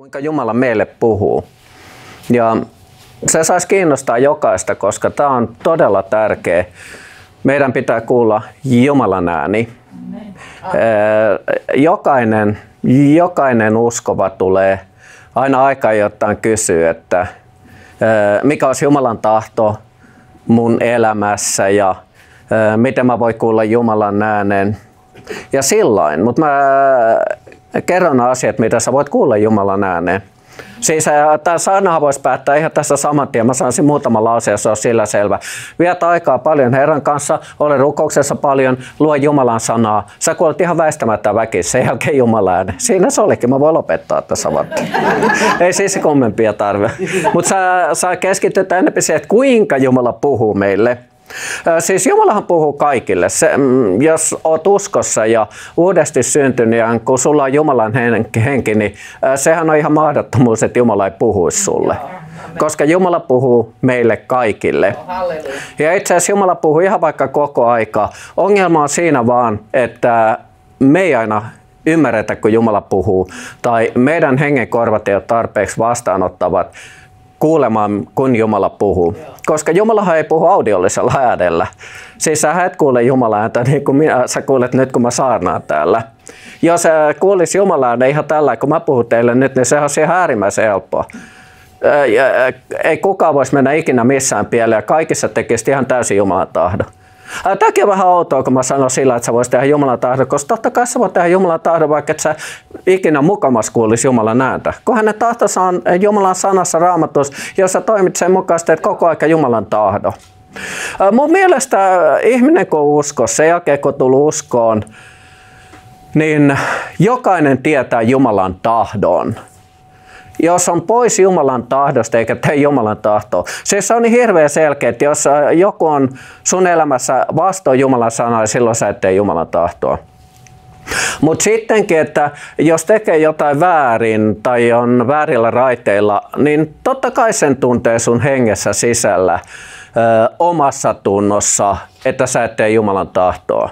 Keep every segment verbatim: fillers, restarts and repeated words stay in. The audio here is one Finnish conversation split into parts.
kuinka Jumala meille puhuu. Ja se saisi kiinnostaa jokaista, koska tämä on todella tärkeä. Meidän pitää kuulla Jumalan ääni. Jokainen, jokainen uskova tulee aina aikaan jotain kysyä, että mikä olisi Jumalan tahto mun elämässä ja miten mä voin kuulla Jumalan äänen. Ja sillain, mutta mä kerron asiat, mitä sä voit kuulla Jumalan ääneen. Siis tämä sanahan voisi päättää ihan tässä saman tien. Mä sanoisin muutama lause, ja se on sillä selvä. Viet aikaa paljon Herran kanssa, ole rukouksessa paljon, lue Jumalan sanaa. Sä kuulet ihan väistämättä väkissä, sen jälkeen Jumalan äänen. Siinä se olikin, mä voin lopettaa tässä varten. Ei siis kummempia tarve. Mutta sä, sä keskityt enemmän siihen, että kuinka Jumala puhuu meille. Siis Jumalahan puhuu kaikille. Se, jos olet uskossa ja uudesti syntynyt ja kun sulla on Jumalan henki, niin sehän on ihan mahdottomuus, että Jumala ei puhuisi sulle. Koska Jumala puhuu meille kaikille. Ja itse asiassa Jumala puhuu ihan vaikka koko aika. Ongelma on siinä vaan, että me ei aina ymmärretä, kun Jumala puhuu. Tai meidän hengen korvat ei ole tarpeeksi vastaanottavat kuulemaan, kun Jumala puhuu. Koska Jumalahan ei puhu audiollisella äänellä. Siis sä et kuule Jumalan ääntä niin kuin minä, sä kuulet nyt, kun mä saarnaan täällä. Jos sä kuulis Jumalan ääntä ihan tällä, kun mä puhun teille nyt, niin se on ihan äärimmäisen helppoa. Ei kukaan voisi mennä ikinä missään pieleen ja kaikissa tekisi ihan täysin Jumalan tahdon. Tämäkin on vähän outoa, kun mä sanon sillä, että sä voisit tehdä Jumalan tahdon, koska totta kai sä voit tehdä Jumalan tahdon, vaikka et sä ikinä mukamas kuulisi Jumalan ääntä. Kun hänen tahtonsa on Jumalan sanassa Raamatussa, jos sä toimit sen mukaan, teet koko ajan Jumalan tahdon. Mun mielestä ihminen kun uskoo, sen jälkeen kun tullut uskoon, niin jokainen tietää Jumalan tahdon. Jos on pois Jumalan tahdosta eikä tee Jumalan tahtoa. Siis se on niin hirveän selkeä, että jos joku on sun elämässä vastoin Jumalan sanaa, niin silloin sä et tee Jumalan tahtoa. Mutta sittenkin, että jos tekee jotain väärin tai on väärillä raiteilla, niin totta kai sen tuntee sun hengessä sisällä, ö, omassa tunnossa, että sä et tee Jumalan tahtoa.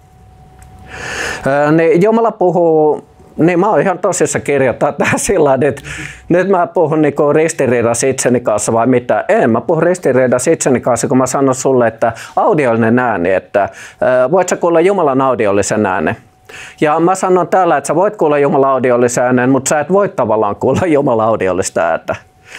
Ö, niin Jumala puhuu. Niin mä oon ihan tosissa kirjoittaa tähän sillä tavalla, että nyt mä puhun niinku ristiriidassa itseni kanssa vai mitä. En, mä puhun ristiriidassa itseni kanssa, kun mä sanon sulle, että audiollinen ääni, että voit sä kuulla Jumalan audiollisen äänen. Ja mä sanon täällä, että sä voit kuulla Jumalan audiollisen äänen, mutta sä et voi tavallaan kuulla Jumalan audiollista ääntä.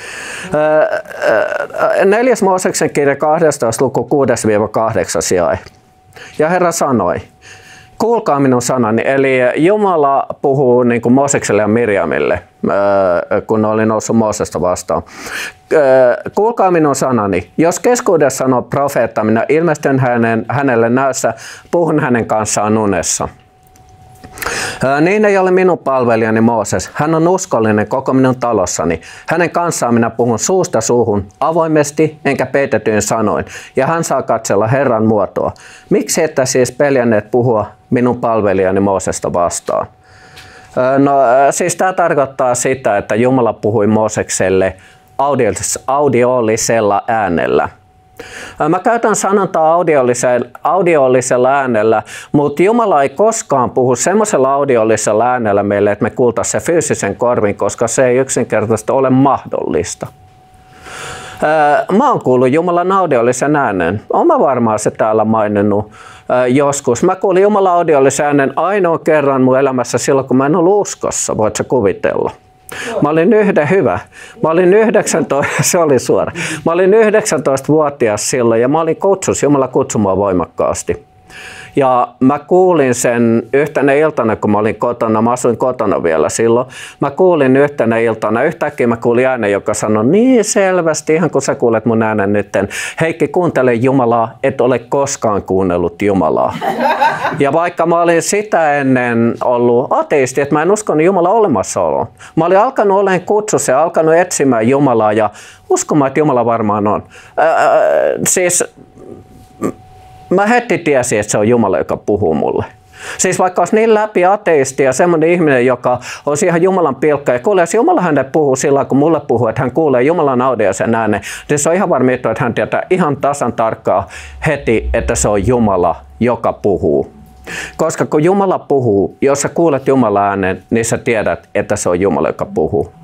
Neljäs Mooseksen kirja kaksitoista luku kuusi kahdeksan jae. Ja Herra sanoi, kuulkaa minun sanani, eli Jumala puhuu niin kuin Moosekselle ja Mirjamille, kun ne oli noussut Moosesta vastaan. Kuulkaa minun sanani, jos keskuudessa on profeetta, minä ilmestyn hänen, hänelle näössä, puhun hänen kanssaan unessa. Niin ei ole minun palvelijani Mooses. Hän on uskollinen koko minun talossani. Hänen kanssaan minä puhun suusta suuhun avoimesti enkä peitetyin sanoin. Ja hän saa katsella Herran muotoa. Miksi ette siis peljänneet puhua minun palvelijani Moosesta vastaan? No siis tämä tarkoittaa sitä, että Jumala puhui Moosekselle audiollisella äänellä. Mä käytän sanontaa audiollisella, audiollisella äänellä, mutta Jumala ei koskaan puhu semmoisella audiollisella äänellä meille, että me kuultaisiin se fyysisen korvin, koska se ei yksinkertaisesti ole mahdollista. Mä oon kuullut Jumalan audiollisen äänen. Oon mä varmaan se täällä maininnut joskus. Mä kuulin Jumalan audiollisen äänen ainoa kerran mun elämässä silloin, kun mä en ollut uskossa. Voit sä kuvitella? Mä olin yhden hyvä. Mä olin yhdeksäntoista, se oli suora. Mä olin yhdeksäntoistavuotias silloin ja mä olin kutsus, Jumala kutsui mua voimakkaasti. Ja mä kuulin sen yhtenä iltana, kun mä olin kotona, mä asuin kotona vielä silloin. Mä kuulin yhtenä iltana, yhtäkkiä mä kuulin äänen, joka sanoi niin selvästi, ihan kun sä kuulet mun äänen nytten. Heikki, kuuntele Jumalaa, et ole koskaan kuunnellut Jumalaa. Ja vaikka mä olin sitä ennen ollut ateisti, että mä en uskonut Jumalan olemassaoloon. Mä olin alkanut olemaan kutsussa ja alkanut etsimään Jumalaa ja uskomaan, että Jumala varmaan on. Ää, siis... Mä heti tiesin, että se on Jumala, joka puhuu mulle. Siis vaikka olisi niin läpi ateisti ja semmoinen ihminen, joka on ihan Jumalan pilkka ja kuulee, jos Jumala hänelle puhuu sillä kun mulle puhuu, että hän kuulee Jumalan audioisen äänen, niin se on ihan varma, että hän tietää ihan tasan tarkkaan heti, että se on Jumala, joka puhuu. Koska kun Jumala puhuu, jos sä kuulet Jumalan äänen, niin sä tiedät, että se on Jumala, joka puhuu.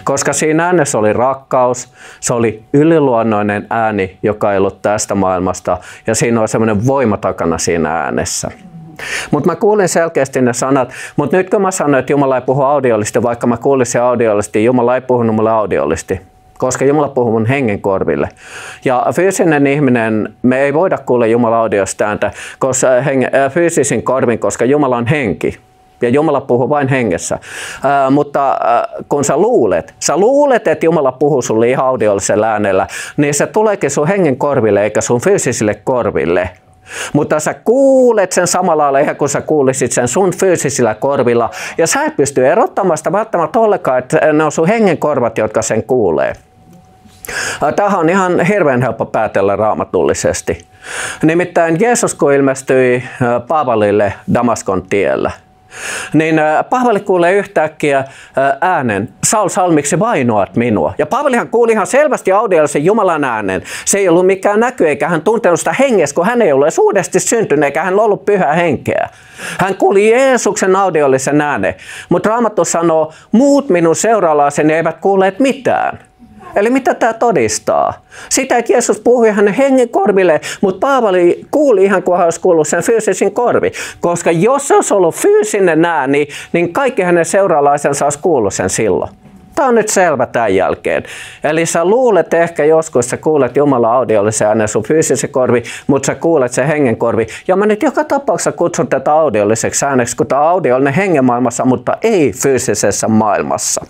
Koska siinä äänessä oli rakkaus, se oli yliluonnoinen ääni, joka ei ollut tästä maailmasta, ja siinä on semmoinen voima takana siinä äänessä. Mutta mä kuulin selkeästi ne sanat, mutta nyt kun mä sanoin, että Jumala ei puhu audiollisesti, vaikka mä kuulin se audiollisesti, Jumala ei puhunut mulle audiollisesti, koska Jumala puhuu mun hengen korville. Ja fyysinen ihminen, me ei voida kuulla Jumala audiosta ääntä koska henge, fyysisin korvin, koska Jumala on henki. Ja Jumala puhuu vain hengessä. Ää, mutta ää, kun sä luulet, sä luulet, että Jumala puhuu sulle ihan audiollisella äänellä, niin se tuleekin sun hengen korville eikä sun fyysisille korville. Mutta sä kuulet sen samalla lailla ihan kun sä kuulisit sen sun fyysisillä korvilla. Ja sä et pysty erottamaan sitä välttämättä ollenkaan, että ne on sun hengen korvat, jotka sen kuulee. Tämähän on ihan hirveän helppo päätellä raamatullisesti. Nimittäin Jeesus kun ilmestyi Paavalille Damaskon tiellä, niin Paavali kuulee yhtäkkiä äänen, Saul, Saul, miksi vainoat minua? Ja Paavalihan kuuli ihan selvästi audiollisen Jumalan äänen. Se ei ollut mikään näky, eikä hän tuntenut sitä hengessä, kun hän ei ollut edes uudesti syntynyt, eikä hän ollut pyhää henkeä. Hän kuuli Jeesuksen audiollisen äänen, mutta Raamattu sanoo, muut minun seuralaiseni eivät kuulleet mitään. Eli mitä tämä todistaa? Sitä, että Jeesus puhui hänen hengen korville, mutta Paavali kuuli ihan kuin hän olisi kuullut sen fyysisin korvi. Koska jos se olisi ollut fyysinen ääni, niin kaikki hänen seuraalaisensa olisi kuullut sen silloin. Tämä on nyt selvä tämän jälkeen. Eli sä luulet ehkä joskus, sä kuulet Jumalan audiollisen äänen sun fyysisen korvi, mutta sä kuulet sen hengen korvi. Ja mä nyt joka tapauksessa kutsun tätä audiolliseksi ääneksi, kun tämä on audiollinen hengen maailmassa, mutta ei fyysisessä maailmassa.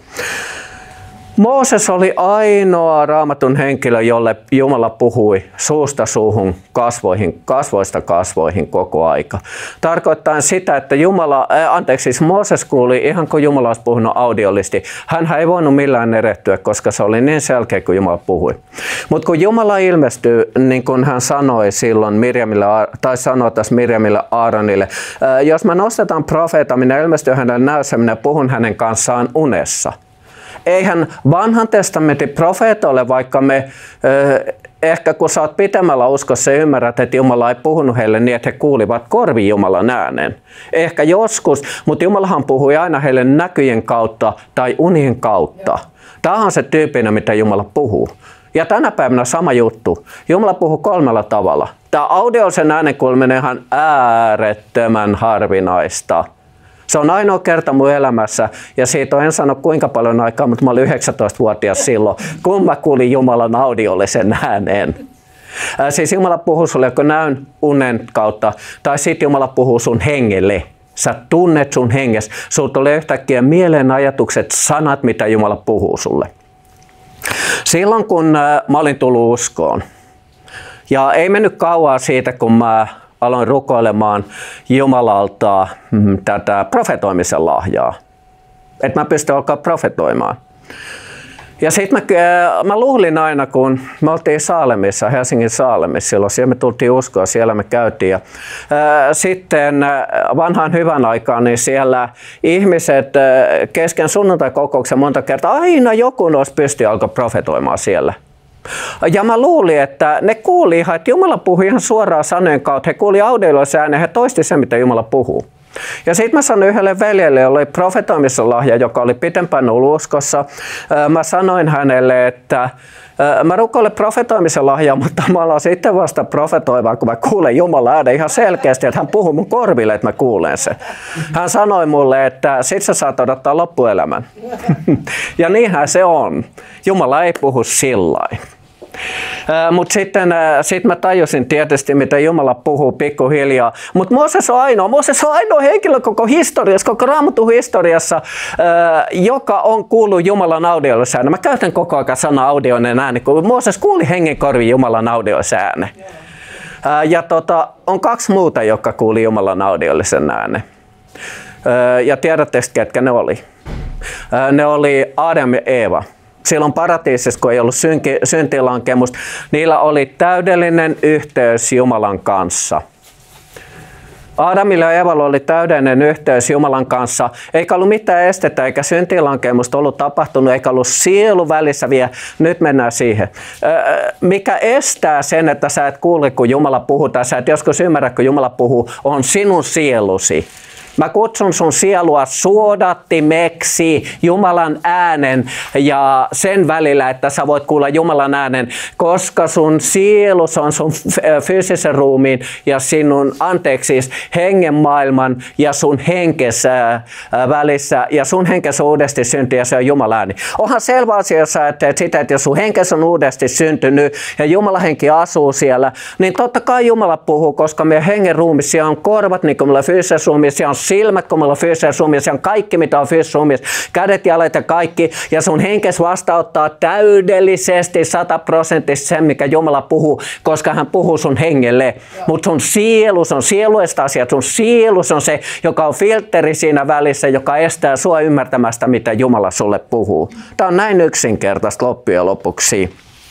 Mooses oli ainoa Raamatun henkilö, jolle Jumala puhui suusta suuhun, kasvoihin, kasvoista kasvoihin koko aika. Tarkoittaa sitä, että Jumala, äh, anteeksi, siis Mooses kuuli ihan kuin Jumala olisi puhunut audiollisesti. Hän ei voinut millään erehtyä, koska se oli niin selkeä, kun Jumala puhui. Mutta kun Jumala ilmestyi, niin kuin hän sanoi silloin Mirjamille, tai sanoi tässä Mirjamille Aaronille, äh, jos mä nostetaan profeeta, minä ilmestyn hänelle näössä, minä puhun hänen kanssaan unessa. Eihän vanhan testamentin profeeta ole, vaikka me eh, ehkä kun sä oot pitemmällä uskossa ja ymmärrät, että Jumala ei puhunut heille niin, että he kuulivat korviin Jumalan äänen. Ehkä joskus, mutta Jumalahan puhui aina heille näkyjen kautta tai unien kautta. Tämä on se tyyppinen, mitä Jumala puhuu. Ja tänä päivänä sama juttu. Jumala puhuu kolmella tavalla. Tämä audiollisen äänen kuuleminen on äärettömän harvinaista. Se on ainoa kerta mun elämässä, ja siitä en sano kuinka paljon aikaa, mutta mä olin yhdeksäntoistavuotias silloin, kun mä kuulin Jumalan audiollisen ääneen. Ää, siis Jumala puhuu sulle joko näyn unen kautta, tai sitten Jumala puhuu sun hengelle. Sä tunnet sun hengessä, sulta tulee yhtäkkiä mieleen ajatukset, sanat, mitä Jumala puhuu sulle. Silloin kun ää, mä olin tullut uskoon, ja ei mennyt kauaa siitä, kun mä aloin rukoilemaan Jumalalta mm, tätä profetoimisen lahjaa. Että mä pystyn alkaa profetoimaan. Ja sitten mä, mä luulin aina, kun me oltiin Saalemissa, Helsingin Saalemissa silloin, siellä me tultiin uskoa, siellä me käytiin. Ja, ää, sitten vanhaan hyvän aikaan, niin siellä ihmiset ää, kesken sunnuntai-kokouksen monta kertaa aina joku nousi pystyyn ja alkoi profetoimaan siellä. Ja mä luulin, että ne kuuli ihan, että Jumala puhui ihan suoraan sanojen kautta. He kuuli audiollisen äänen, he toisti sen, mitä Jumala puhuu. Ja sitten mä sanoin yhdelle veljelle, jolla oli profetoimisen lahja, joka oli pitempään ollut uskossa. Mä sanoin hänelle, että mä rukoilen profetoimisen lahjaa, mutta mä alan sitten vasta profetoimaan, kun mä kuulen Jumalan äänen ihan selkeästi, että hän puhuu mun korville, että mä kuulen sen. Hän sanoi mulle, että sit sä saat odottaa loppuelämän. Ja niinhän se on. Jumala ei puhu sillain. Mutta sitten äh, sit mä tajusin tietysti, mitä Jumala puhuu pikkuhiljaa. Mutta Mooses on ainoa. Mooses on ainoa henkilö koko historiassa, koko Raamatun historiassa, äh, joka on kuullut Jumalan audiollisen äänen. Mä käytän koko ajan sanaa audioinen ääni, kun Mooses kuuli hengen korviin Jumalan audiollisen äänen. Äh, ja tota, on kaksi muuta, jotka kuuli Jumalan audiollisen äänen. Äh, ja tiedätte, ketkä ne oli? Äh, ne oli Adam ja Eeva. Silloin paratiisissa, kun ei ollut syntilankemusta, niillä oli täydellinen yhteys Jumalan kanssa. Aadamilla ja Eevalla oli täydellinen yhteys Jumalan kanssa, eikä ollut mitään estettä, eikä syntilankemusta ollut tapahtunut, eikä ollut sielu välissä vielä. Nyt mennään siihen. Mikä estää sen, että sä et kuule, kun Jumala puhuu, tai sä et joskus ymmärrä, kun Jumala puhuu, on sinun sielusi. Mä kutsun sun sielua suodattimeksi Jumalan äänen ja sen välillä, että sä voit kuulla Jumalan äänen, koska sun sielu on sun fyysisen ruumiin ja sinun, anteeksi, hengen maailman ja sun henkessä välissä ja sun henkessä on uudesti syntynyt ja se on Jumalan ääni. Onhan selvä asia, jos sä ajattelet sitä, että jos sun henkessä on uudesti syntynyt ja Jumalan henki asuu siellä, niin totta kai Jumala puhuu, koska meidän hengen ruumiissa siellä on korvat, niin kuin meillä on fyysisessä ruumiissa, siellä on silmät, kun meillä on fyysisessä ruumiissa, siellä on kaikki, mitä on fyysisessä ruumiissa, kädet, jalat ja kaikki, ja sun henkes vastauttaa täydellisesti, sataprosenttisesti sen, mikä Jumala puhuu, koska hän puhuu sun hengelle. Mutta sun sielu, sun sieluista asiat, sun sielu on se, joka on filtteri siinä välissä, joka estää sua ymmärtämästä, mitä Jumala sulle puhuu. Tämä on näin yksinkertaista loppujen lopuksi.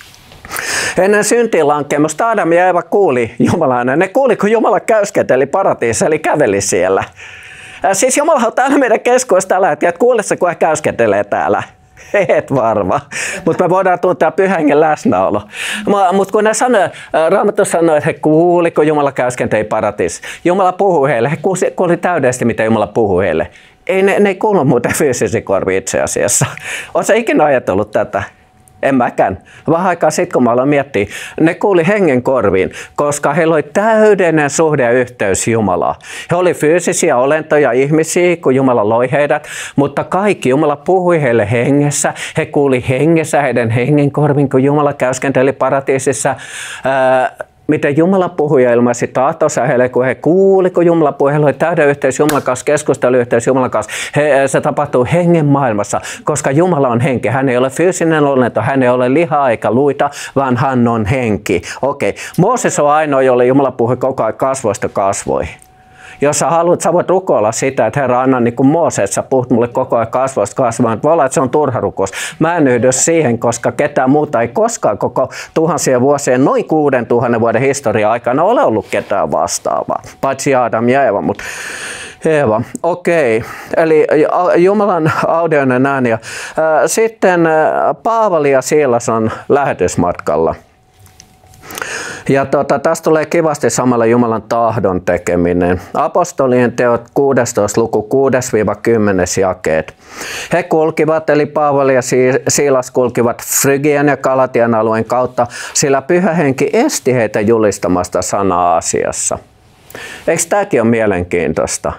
Ennen syntilankemusta Adam ja Eeva kuuli Jumalainen. Ne kuuli, kun Jumala käyskenteli paratiisissa, eli käveli siellä. Siis Jumala on täällä meidän keskuudessa tällä hetkellä, että kuule se, kun he käyskentelee täällä. Et varma, mutta me voidaan tuntea Pyhän Hengen läsnäolo. Mutta kun ne sanoo, Raamattu sanoo, että he kuuli, kun Jumala käyskenteli paratiisissa. Jumala puhuu heille, he kuuli täydellisesti, mitä Jumala puhuu heille. Ei, ne, ne ei kuulu muuten fyysisiä korviin itse asiassa. Oletko ikinä ajatellut tätä? En mäkään. Vähän aikaa sitten, kun mä aloin miettiä, ne kuuli hengen korviin, koska heillä oli täydellinen suhde ja yhteys Jumalaa. He oli fyysisiä olentoja, ihmisiä, kun Jumala loi heidät, mutta kaikki Jumala puhui heille hengessä. He kuuli hengessä heidän hengen korviin, kun Jumala käyskenteli paratiisissa. Ää, miten Jumala puhui ja ilmaisi tahtonsa heille, kun he kuuli, kun Jumala puhui. Heillä oli täyden yhteys Jumalan kanssa, keskusteluyhteys Jumalan kanssa. He, se tapahtuu hengen maailmassa, koska Jumala on henki. Hän ei ole fyysinen olento, hän ei ole lihaa eikä luita, vaan hän on henki. Okei, Mooses on ainoa, jolle Jumala puhui koko ajan kasvoista kasvoihin. Jos sä haluat, sä voit rukoilla sitä, että Herra, anna niin kuin Mooses, sä puhut mulle koko ajan kasvoista kasvaan. Voi olla, että se on turha rukous. Mä en yhdy siihen, koska ketään muuta ei koskaan koko tuhansien vuosien, noin kuuden tuhannen vuoden historian aikana ole ollut ketään vastaavaa. Paitsi Adam ja Eeva, mutta Eeva. Okei, eli Jumalan audioinen ääni. Sitten Paavali ja Siilas on lähetysmatkalla. Ja tota, tästä tulee kivasti samalla Jumalan tahdon tekeminen. Apostolien teot kuusitoista luku kuusi kymmenen jakeet. He kulkivat, eli Paavali ja Siilas kulkivat Frygian ja Galatian alueen kautta, sillä Pyhä Henki esti heitä julistamasta sanaa asiassa. Eikö tämäkin ole mielenkiintoista?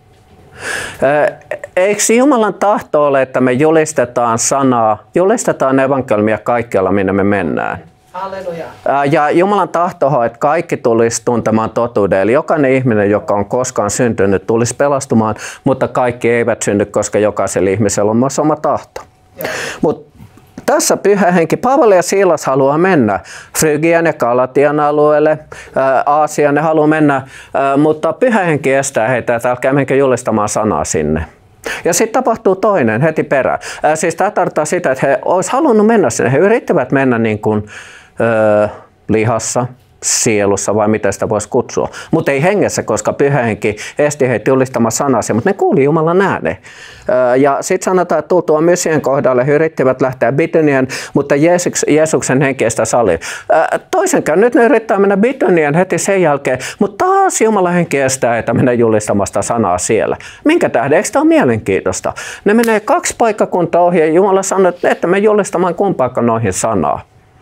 Eikö Jumalan tahto ole, että me julistetaan sanaa, julistetaan evankeliumia kaikkialla, minne me mennään? Halleluja. Ja Jumalan tahto on, että kaikki tulisi tuntemaan totuuden. Eli jokainen ihminen, joka on koskaan syntynyt, tulisi pelastumaan, mutta kaikki eivät synny, koska jokaisella ihmisellä on myös oma tahto. Mutta tässä Pyhä Henki, Paavali ja Siilas haluaa mennä Frygian ja Galatian alueelle, Aasiaan ne haluaa mennä, mutta Pyhä Henki estää heitä, että älkää menkö julistamaan sanaa sinne. Ja sitten tapahtuu toinen heti perään. Ää, siis tämä tarkoittaa sitä, että he olisivat halunneet mennä sinne. He yrittävät mennä niin kuin, öö, lihassa, sielussa vai mitä sitä voisi kutsua. Mutta ei hengessä, koska Pyhä Henki esti heitä julistamaan sanasia, mutta ne kuuli Jumalan äänen. Öö, ja sitten sanotaan, että tultua Mysien kohdalle he yrittivät lähteä Bitynian, mutta Jeesuks, Jeesuksen henki ei sitä salli. Öö, toisenkään, nyt ne yrittää mennä Bitynian heti sen jälkeen, mutta taas Jumalan henki estää heitä mennä julistamasta sanaa siellä. Minkä tähden? Eikö tämä ole mielenkiintoista? Ne menee kaksi paikkakuntaa ohi ja Jumala sanoo, että me julistamaan kumpaakaan noihin sanaa.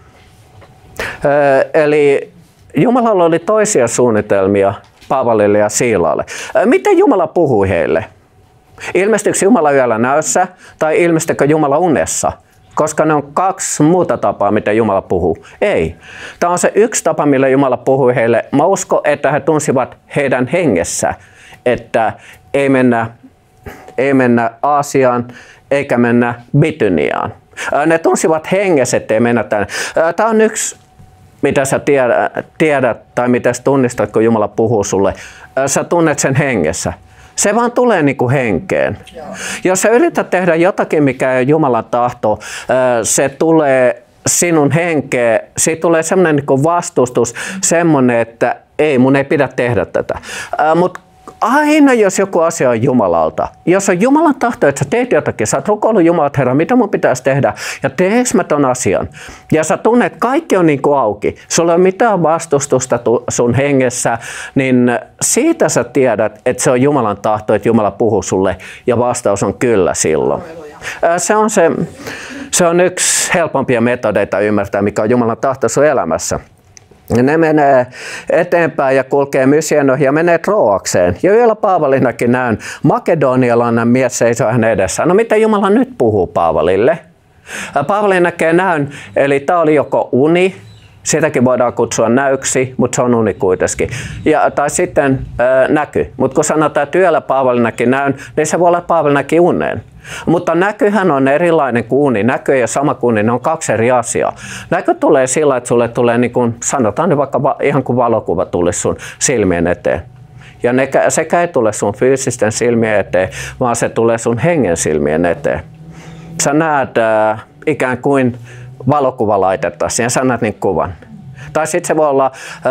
Öö, eli Jumalalla oli toisia suunnitelmia Paavalille ja Siilalle. Miten Jumala puhui heille? Ilmestyykö Jumala yöllä näössä tai ilmestyykö Jumala unessa? Koska ne on kaksi muuta tapaa, miten Jumala puhuu. Ei. Tämä on se yksi tapa, millä Jumala puhui heille. Mä uskon, että he tunsivat heidän hengessä, että ei mennä, ei mennä Aasiaan eikä mennä Bityniaan. Ne tunsivat hengessä, ettei mennä tänne. Tämä on yksi, mitä sä tiedät, tiedät tai mitä sä tunnistat, kun Jumala puhuu sulle. Sä tunnet sen hengessä. Se vaan tulee niin kuin henkeen. Joo. Jos sä yrität tehdä jotakin, mikä ei Jumalan tahto, se tulee sinun henkeen. Siitä tulee semmoinen niin kuin vastustus, semmoinen, että ei, mun ei pidä tehdä tätä. Mutta aina jos joku asia on Jumalalta, jos on Jumalan tahto, että sä teet jotakin, sä oot rukoillut Jumalat, Herra, mitä mun pitäisi tehdä, ja teeks mä ton asian, ja sä tunnet, että kaikki on niin kuin auki, sulla ei ole mitään vastustusta sun hengessä, niin siitä sä tiedät, että se on Jumalan tahto, että Jumala puhuu sulle, ja vastaus on kyllä silloin. Se on, se, se on yksi helpompia metodeita ymmärtää, mikä on Jumalan tahto sun elämässä. Ne menee eteenpäin ja kulkee Mysian ohi ja menee Troakseen. Ja yöllä Paavalinakin näyn makedonialainen mies seisoo hänen edessään. No mitä Jumala nyt puhuu Paavalille? Paavali näkee näyn, eli tämä oli joko uni, sitäkin voidaan kutsua näyksi, mutta se on uni kuitenkin. Ja, tai sitten ää, näky. Mutta kun sanotaan, että yöllä Paavali näki näyn, niin se voi olla, että Paavali näki uneen. Mutta näkyhän on erilainen kuin uni. Näkö ja sama kuin uni, ne on kaksi eri asiaa. Näkö tulee sillä, että sulle tulee, niin kuin, sanotaan nyt vaikka va, ihan kuin valokuva tulisi sun silmien eteen. Ja ne, sekä ei tule sun fyysisten silmien eteen, vaan se tulee sun hengen silmien eteen. Sä näet äh, ikään kuin valokuva laitettaisiin ja sä näet niin kuvan. Tai sitten se voi olla,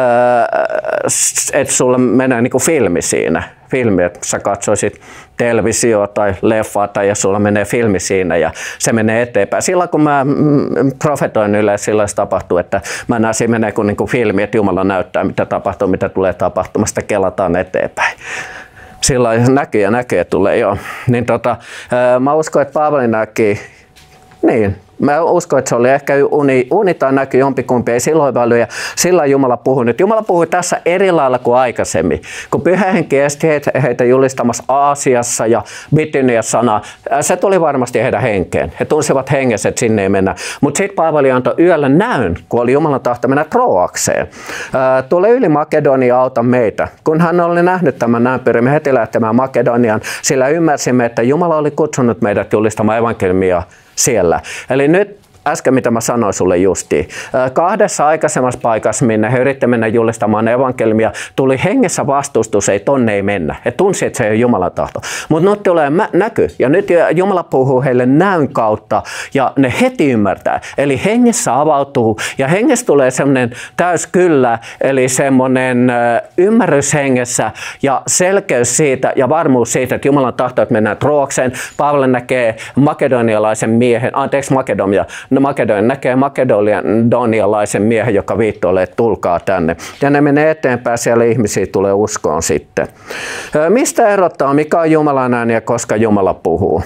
että sulla menee niin kuin filmi siinä. Filmi, että sä katsoisit televisio tai leffaa tai ja sulla menee filmi siinä ja se menee eteenpäin. Silloin kun mä profetoin yleensä, silloin se tapahtuu, että mä näen, siinä menee kuin, niin kuin filmi, että Jumala näyttää mitä tapahtuu, mitä tulee tapahtumasta, kelataan eteenpäin. Silloin näkyy ja näkee tulee, joo. Niin tota, mä uskon, että Paavali näki, niin. Mä uskon, että se oli ehkä uni, uni tai näky jompikumpi, ei silloin välyä. Silloin Jumala puhui nyt. Jumala puhui tässä eri lailla kuin aikaisemmin. Kun Pyhä Henki esti heitä julistamassa Aasiassa ja Bityniassa sanaa, se tuli varmasti heidän henkeen. He tunsivat hengessä, että sinne ei mennä. Mutta sitten Paavali antoi yöllä näyn, kun oli Jumalan tahto mennä Troakseen. Tule yli Makedonia, auta meitä. Kun hän oli nähnyt tämän näyn, pyrimme heti lähtemään Makedoniaan, sillä ymmärsimme, että Jumala oli kutsunut meidät julistamaan evankeliumia siellä. Eli nyt äsken mitä mä sanoin sulle justiin. Kahdessa aikaisemmassa paikassa, minne he yrittävät mennä julistamaan evankeliumia, tuli hengessä vastustus, ei tonne ei mennä. He tunsi, että se ei ole Jumalan tahto. Mutta nyt tulee näky. Ja nyt Jumala puhuu heille näyn kautta ja ne heti ymmärtää. Eli hengessä avautuu ja hengessä tulee semmoinen täys kyllä, eli semmoinen ymmärrys hengessä ja selkeys siitä ja varmuus siitä, että Jumalan tahto, että mennään Troakseen. Paavali näkee makedonialaisen miehen, anteeksi Makedonia, No Makedonian näkee makedonialaisen miehen, joka viittoilee, että tulkaa tänne. Ja ne menee eteenpäin, siellä ihmisiä tulee uskoon sitten. Mistä erottaa, mikä on Jumalan ääni ja koska Jumala puhuu?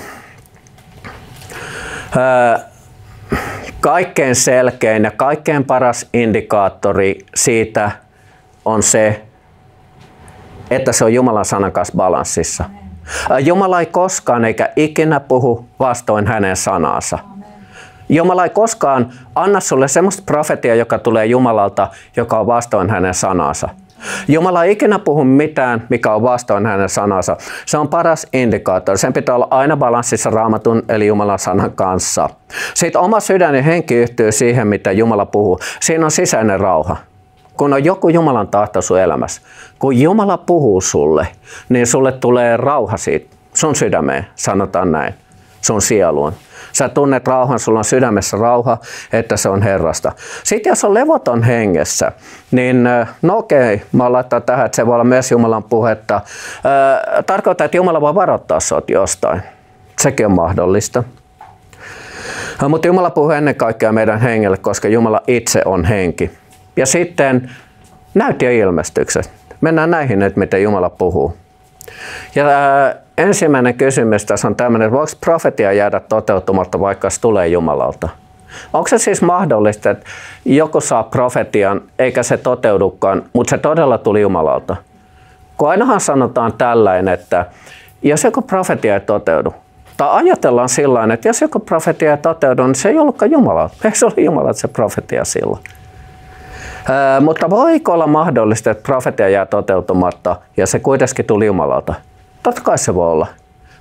Kaikkein selkein ja kaikkein paras indikaattori siitä on se, että se on Jumalan sanan kanssa balanssissa. Jumala ei koskaan eikä ikinä puhu vastoin hänen sanansa. Jumala ei koskaan anna sulle semmoista profetiaa, joka tulee Jumalalta, joka on vastoin hänen sanansa. Jumala ei ikinä puhu mitään, mikä on vastoin hänen sanansa. Se on paras indikaattori. Sen pitää olla aina balanssissa Raamatun eli Jumalan sanan kanssa. Sitten oma sydän ja henki yhtyy siihen, mitä Jumala puhuu. Siinä on sisäinen rauha. Kun on joku Jumalan tahto sun elämässä, kun Jumala puhuu sulle, niin sulle tulee rauha siitä sun sydämeen, sanotaan näin, sun sieluun. Sä tunnet rauhan, sulla on sydämessä rauha, että se on Herrasta. Sitten jos on levoton hengessä, niin no okei, mä laitan tähän, että se voi olla myös Jumalan puhetta. Öö, tarkoittaa, että Jumala voi varoittaa sut jostain. Sekin on mahdollista. Mutta Jumala puhuu ennen kaikkea meidän hengelle, koska Jumala itse on henki. Ja sitten näyt ja ilmestykset. Mennään näihin nyt, miten Jumala puhuu. Ja ää, ensimmäinen kysymys tässä on tämmöinen, että voiko profetia jäädä toteutumatta, vaikka se tulee Jumalalta? Onko se siis mahdollista, että joku saa profetian eikä se toteudukaan, mutta se todella tuli Jumalalta? Kun ainahan sanotaan tällainen, että jos joku profetia ei toteudu, tai ajatellaan sillain, että jos joku profetia ei toteudu, niin se ei ollutkaan Jumalalta. Eikö se ole Jumalalta se profetia silloin? Ää, mutta voiko olla mahdollista, että profetia jää toteutumatta ja se kuitenkin tuli Jumalalta? Totta kai se voi olla.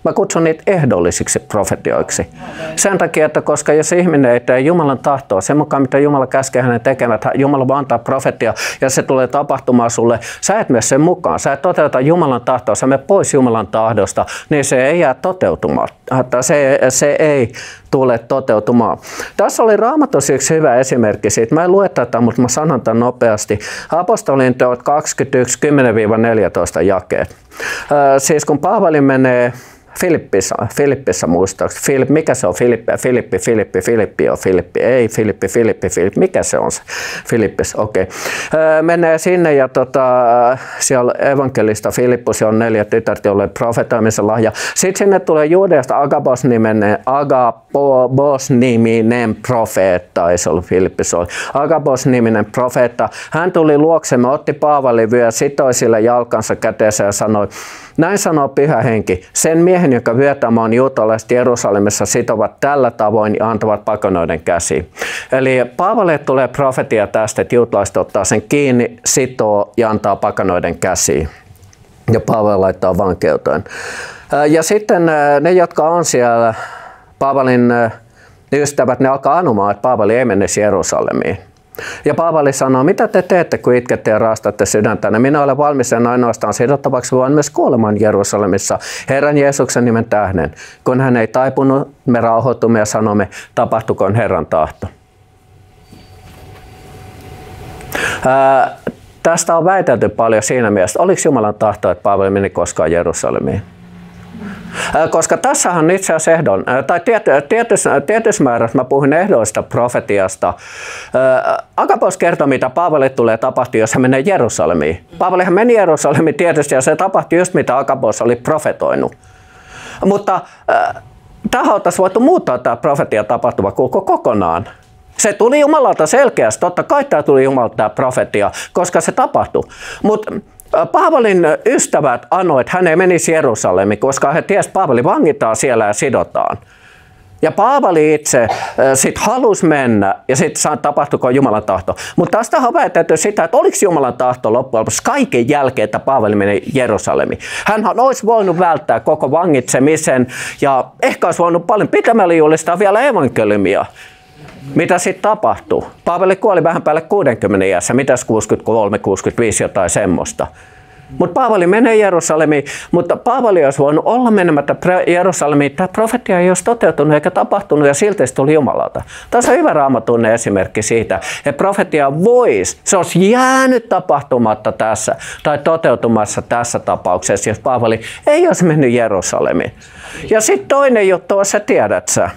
Mä kutsun niitä ehdollisiksi profetioiksi. Sen takia, että koska jos ihminen ei tee Jumalan tahtoa, sen mukaan mitä Jumala käskee hänen tekemään, Jumala vaan antaa profetia ja se tulee tapahtumaan sulle, sä et mene sen mukaan, sä et toteuta Jumalan tahtoa, sä menet pois Jumalan tahdosta, niin se ei jää toteutumaan. Se, se ei tule toteutumaan. Tässä oli Raamatussa yksi hyvä esimerkki siitä. Mä en lue tätä, mutta mä sanon tämän nopeasti. Apostolien teot kaksikymmentäyksi, kymmenen neljätoista jakeet. Siis kun Paavali menee Filippissa, Filippissa muistaakseni. Filip, mikä se on Filippi? Filippi, Filippi, Filippi on Filippi. Ei Filippi, Filippi, Filippi. Mikä se on se? Filippis, okei. Okay. Menee sinne ja tota, siellä evankelista Filippus on neljä tytärtä, jolle profetoimisen lahja. Sitten sinne tulee Juudeasta Agabos-niminen, Agabos-niminen profeetta. Ei se ollut Filippis, oli Agabos-niminen profeetta. Hän tuli luoksemme, otti Paavalin vyö, sitoi sille jalkansa käteensä ja sanoi, näin sanoo Pyhä Henki, sen miehen, joka vyötämään juutalaiset Jerusalemissa sitovat tällä tavoin ja antavat pakanoiden käsiin. Eli Paavalle tulee profetia tästä, että juutalaiset ottaa sen kiinni, sitoo ja antaa pakanoiden käsiin. Ja Paavali laittaa vankeuteen. Ja sitten ne, jotka on siellä, Paavalin ystävät, ne alkaa anomaan, että Paavali ei menisi Jerusalemiin. Ja Paavali sanoo, mitä te teette, kun itkette ja raastatte sydäntänne? Minä olen valmis en ainoastaan sidottavaksi, vaan myös kuolemaan Jerusalemissa Herran Jeesuksen nimen tähden. Kun hän ei taipunut, me rauhoitumme ja sanomme, tapahtukoon Herran tahto. Ää, tästä on väitelty paljon siinä mielessä, oliko Jumalan tahto, että Paavali meni koskaan Jerusalemiin? Koska tässähän on itse asiassa ehdon, tai tietyssä, tietyssä määrässä mä puhun ehdoista profetiasta. Agabos kertoo, mitä Paavalle tulee tapahtua, jos hän menee Jerusalemiin. Paavalihan meni Jerusalemiin tietysti, ja se tapahtui just mitä Agabos oli profetoinut. Mutta tähän oltaisiin voitu muuttaa tämä profetia tapahtuma kulku kokonaan. Se tuli Jumalalta selkeästi, totta kai tämä tuli Jumalalta tämä profetia, koska se tapahtui. Mutta Paavalin ystävät anoivat, että hän ei menisi Jerusalemiin, koska he tiesivät, että Paavali vangitaan siellä ja sidotaan. Ja Paavali itse sitten halusi mennä ja sitten tapahtuiko Jumalan tahto. Mutta tästä on väitetty sitä, että oliko Jumalan tahto loppujen lopuksi kaiken jälkeen, että Paavali meni Jerusalemiin. Hänhän olisi voinut välttää koko vangitsemisen ja ehkä olisi voinut paljon pitämällä julistaa vielä evankeliumia. Mitä sitten tapahtuu? Paavali kuoli vähän päälle kuusikymmentä iässä, mitäs kuusikymmentäkolme kuusikymmentäviisi jotain semmoista. Mutta Paavali menee Jerusalemiin, mutta Paavali olisi voinut olla menemättä Jerusalemiin. Tämä profetia ei olisi toteutunut eikä tapahtunut ja silti se tuli Jumalalta. Tässä on hyvä raamatullinen esimerkki siitä, että profetia voisi, se olisi jäänyt tapahtumatta tässä tai toteutumassa tässä tapauksessa, jos Paavali ei olisi mennyt Jerusalemiin. Ja sitten toinen juttu on, sä tiedät sä.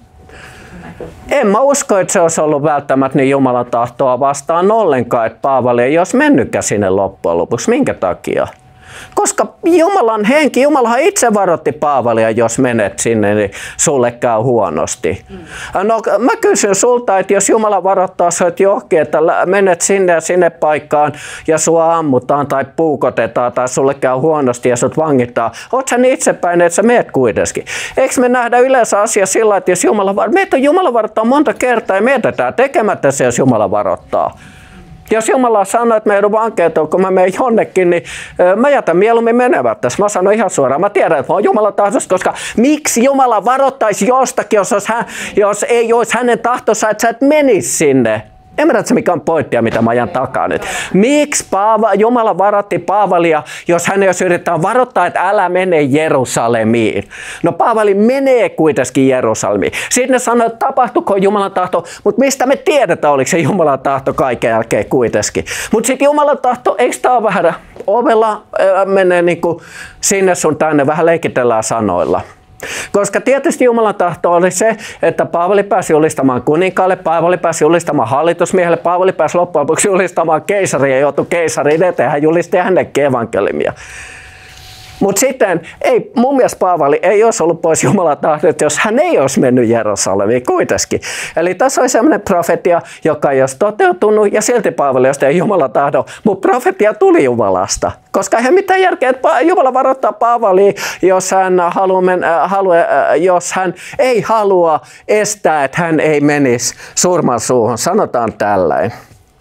En mä usko, että se olisi ollut välttämättä niin Jumalan tahtoa vastaan ollenkaan, että Paavali ei olisi mennytkään sinne loppujen lopuksi. Minkä takia? Koska Jumalan henki, Jumalahan itse varoitti Paavalia, jos menet sinne, niin sulle käy huonosti. Mm. No mä kysyn sulta, että jos Jumala varoittaa sut johonkin, että menet sinne ja sinne paikkaan ja sua ammutaan tai puukotetaan tai sulle käy huonosti ja sut vangitaan, oot sä niin itsepäin, että sä meet kuitenkin. Eikö me nähdä yleensä asia sillä, että jos Jumala varoittaa, meitä on Jumala varoittaa monta kertaa ja meitä tää tekemättä se, jos Jumala varoittaa. Jos Jumala sanoo, että mä joudun vankeuteen, kun mä menen jonnekin, niin mä jätän mieluummin menevät tässä. Mä sanon ihan suoraan, mä tiedän, että mä oon Jumalan tahtossa, koska miksi Jumala varoittaisi jostakin, jos, olisi hän, jos ei olisi hänen tahtossa, että sä et menisi sinne. Ymmärrätkö se, mikä on pointtia, mitä mä ajan takaa nyt? Miksi Paava, Jumala varoitti Paavalia, jos hän jos yrittää varoittaa, että älä mene Jerusalemiin? No Paavali menee kuitenkin Jerusalemiin. Sitten ne sanoo, että tapahtuiko Jumalan tahto, mutta mistä me tiedetään, oliko se Jumalan tahto kaiken jälkeen kuitenkin. Mutta sitten Jumalan tahto, eikö tämä ole vähän ovella, äh, menee niin kuin sinne sun tänne, vähän leikitellään sanoilla. Koska tietysti Jumalan tahto oli se, että Paavali pääsi julistamaan kuninkaalle, Paavali pääsi julistamaan hallitusmiehelle, Paavali pääsi loppujen lopuksi julistamaan keisariin ja joutui keisariin eteen, hän julisti hänenkin evankeliumia. Mutta sitten ei, mun mielestä Paavali ei olisi ollut pois Jumalan tahdot, jos hän ei olisi mennyt Jerusalemiin kuitenkin. Eli tässä oli sellainen profetia, joka ei olisi toteutunut ja silti Paavali ei Jumalan tahdo, mutta profetia tuli Jumalasta. Koska eihän mitään järkeä, että Jumala varoittaa Paavalia, jos hän, halua, halua, jos hän ei halua estää, että hän ei menisi surman suuhun. Sanotaan tällainen.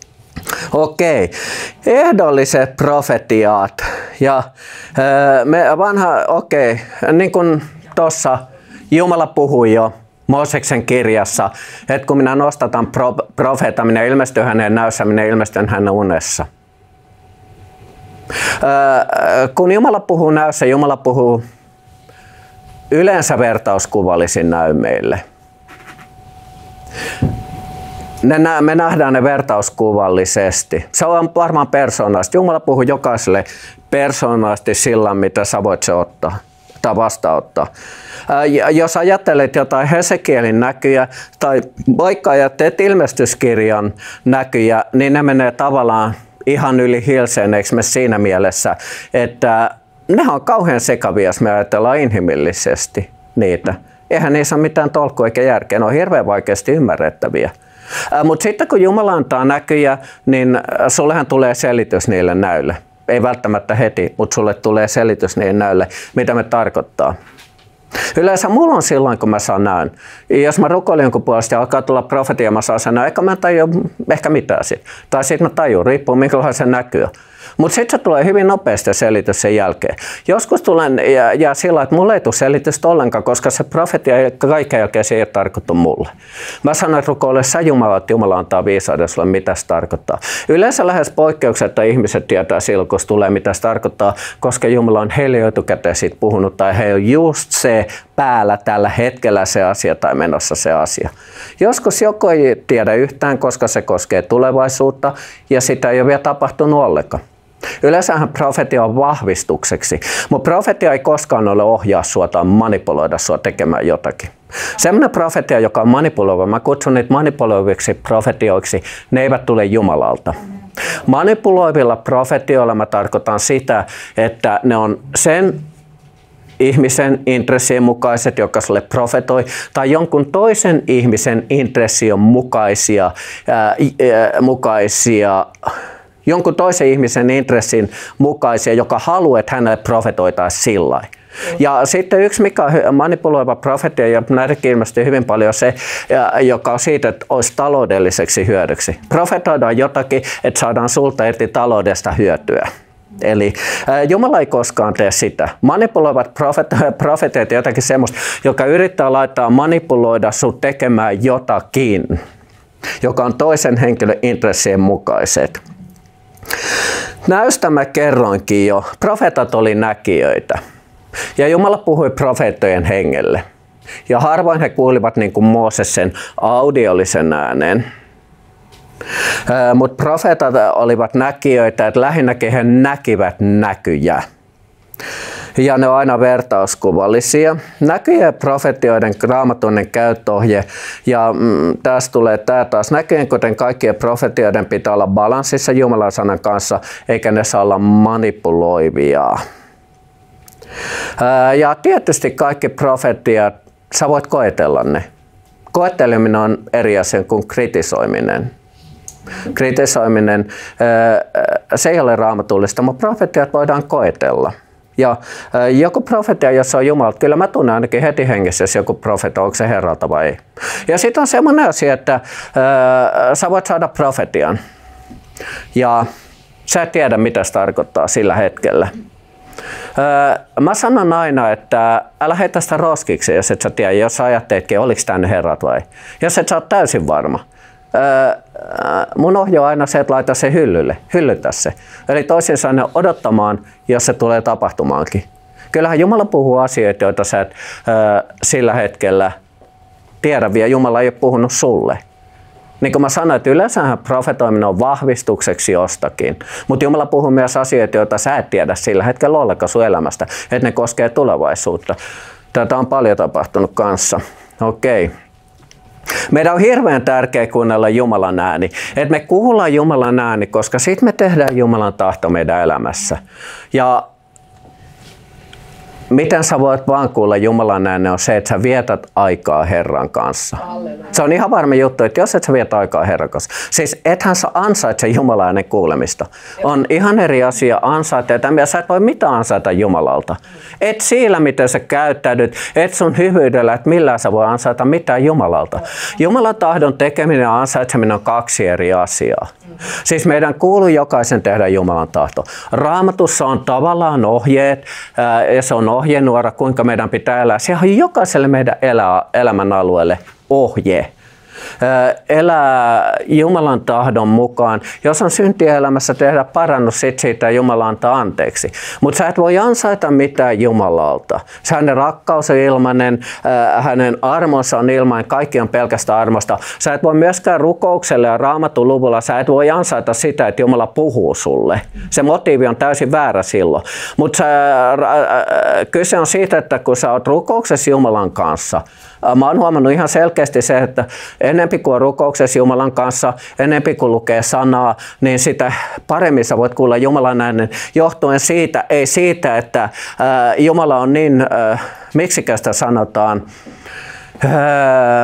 Okei, ehdolliset profetiaat ja me vanha, okei, niin kuin tuossa Jumala puhui jo Mooseksen kirjassa, että kun minä nostatan pro, profeetan, minä ilmestyn hänen näössä, minä ilmestyn hänen unessa. Öö, kun Jumala puhuu näössä, Jumala puhuu yleensä vertauskuvallisin näy meille. Ne, me nähdään ne vertauskuvallisesti. Se on varmaan persoonallisesti. Jumala puhuu jokaiselle persoonallisesti sillä, mitä sä voit se ottaa tai vastaanottaa. Ää, jos ajattelet jotain Hesekielin näkyjä tai vaikka ajattelet ilmestyskirjan näkyjä, niin ne menee tavallaan ihan yli hilseen, eikö me siinä mielessä, että ne on kauhean sekavia, jos me ajatellaan inhimillisesti niitä. Eihän niissä ole mitään tolkkua eikä järkeä, ne on hirveän vaikeasti ymmärrettäviä. Mutta sitten kun Jumala antaa näkyjä, niin sullehan tulee selitys niille näille. Ei välttämättä heti, mutta sulle tulee selitys niille näille, mitä me tarkoittaa. Yleensä mulla on silloin, kun mä saan näyn. Jos mä rukoilen jonkun puolesta ja alkaa tulla profetia, mä saan sen näyn, eikä mä tajua ehkä mitään siitä. Tai sitten mä tajun, riippuu minkälainen se näkyy. Mutta sitten se tulee hyvin nopeasti selitys sen jälkeen. Joskus tulen ja, ja sillä, että mulle ei tule selitystä ollenkaan, koska se profetia kaiken jälkeen se ei ole tarkoittu mulle. Mä sanoin, että rukoile sä Jumala, että Jumala antaa viisauden sulle, mitä se tarkoittaa. Yleensä lähes poikkeuksetta ihmiset tietää silloin, kun tulee, mitä se tarkoittaa, koska Jumala on heille jo etukäteen siitä puhunut, tai he on just se päällä tällä hetkellä se asia tai menossa se asia. Joskus joku ei tiedä yhtään, koska se koskee tulevaisuutta ja sitä ei ole vielä tapahtunut ollenkaan. Yleensähän profetia on vahvistukseksi, mutta profetia ei koskaan ole ohjaa sua tai manipuloida sua tekemään jotakin. Sellainen profetia, joka on manipuloiva, mä kutsun niitä manipuloiviksi profetioiksi, ne eivät tule Jumalalta. Manipuloivilla profetioilla mä tarkoitan sitä, että ne on sen ihmisen intressien mukaiset, joka sulle profetoi, tai jonkun toisen ihmisen intressien mukaisia, ää, ää, mukaisia jonkun toisen ihmisen intressin mukaisia, joka haluaa, että hänelle profetoitaisiin sillä lailla. Ja sitten yksi, mikä on manipuloiva profetia, ja näidenkin ilmestyy hyvin paljon se, joka on siitä, että olisi taloudelliseksi hyödyksi. Profetoidaan jotakin, että saadaan sulta irti taloudesta hyötyä. Eli Jumala ei koskaan tee sitä. Manipuloivat profeteet jotakin semmoista, joka yrittää laittaa manipuloida sut tekemään jotakin, joka on toisen henkilön intressien mukaiset. Näystä mä kerroinkin jo, profeetat oli näkijöitä ja Jumala puhui profeettojen hengelle ja harvoin he kuulivat niin kuin Mooses sen audiollisen äänen. Mutta profeetat olivat näkijöitä, että lähinnäkin he näkivät näkyjä. Ja ne on aina vertauskuvallisia. Näkyjä ja profetioiden raamatullinen käyttöohje. Ja mm, tässä tulee tämä taas. Näkyjen, kuten kaikkien profetioiden, pitää olla balanssissa Jumalan sanan kanssa, eikä ne saa olla manipuloivia. Ää, ja tietysti kaikki profetiat, sä voit koetella ne. Koetteleminen on eri asia kuin kritisoiminen. Kritisoiminen, ää, se ei ole raamatullista, mutta profetiat voidaan koetella. Ja äh, joku profetia, jossa on Jumala, kyllä mä tunnen ainakin heti hengessä, jos joku profeta, onko se Herralta vai ei. Ja sitten on semmoinen asia, että äh, sä voit saada profetian ja sä et tiedä, mitä se tarkoittaa sillä hetkellä. Äh, mä sanon aina, että älä heitä sitä roskiksi, jos et sä tiedä, jos sä ajatteletkin, oliko tänne Herrat vai. Jos et sä ole täysin varma. Öö, mun ohje on aina se, että laita se hyllylle, hyllytä se. Eli toisin sanoen odottamaan, jos se tulee tapahtumaankin. Kyllähän Jumala puhuu asioita, joita sä et öö, sillä hetkellä tiedä vielä. Jumala ei ole puhunut sulle. Niin kuin mä sanoin, että yleensähän profetoiminen on vahvistukseksi jostakin. Mutta Jumala puhuu myös asioita, joita sä et tiedä sillä hetkellä ollenkaan sun elämästä. Että ne koskee tulevaisuutta. Tätä on paljon tapahtunut kanssa. Okei. Okay. Meidän on hirveän tärkeää kuunnella Jumalan ääni. Että me kuullaan Jumalan ääni, koska sitten me tehdään Jumalan tahto meidän elämässä. Ja miten sä voit vaan kuulla Jumalan ääni on se, että sä vietät aikaa Herran kanssa. Se on ihan varma juttu, että jos et sä viet aikaa Herran kanssa. Siis ethän sä ansaitse Jumalan äänen kuulemista. On ihan eri asia ansaita. Ja sä et voi mitään ansaita Jumalalta. Et sillä, miten sä käyttäydyt, et sun hyvyydellä, että millään sä voi ansaita mitään Jumalalta. Jumalan tahdon tekeminen ja ansaitseminen on kaksi eri asiaa. Siis meidän kuuluu jokaisen tehdä Jumalan tahto. Raamatussa on tavallaan ohjeet, ja se on ohjeet, ohjenuora, kuinka meidän pitää elää. Se on jokaiselle meidän elä, elämän alueelle ohje. Elää Jumalan tahdon mukaan. Jos on syntielämässä, tehdä parannus, sit siitä Jumala antaa anteeksi. Mutta sä et voi ansaita mitään Jumalalta. Hänen rakkaus on ilmainen, hänen armonsa on ilmainen, kaikki on pelkästään armosta. Sä et voi myöskään rukoukselle ja Raamatun luvulla, sä et voi ansaita sitä, että Jumala puhuu sulle. Se motiivi on täysin väärä silloin. Mutta kyse on siitä, että kun sä oot rukouksessa Jumalan kanssa, mä oon huomannut ihan selkeästi se, että enempi kuin on rukouksessa Jumalan kanssa, enempi kuin lukee sanaa, niin sitä paremmin sä voit kuulla Jumalan äänen johtuen siitä, ei siitä, että ää, Jumala on niin, ää, miksikä sitä sanotaan, ää,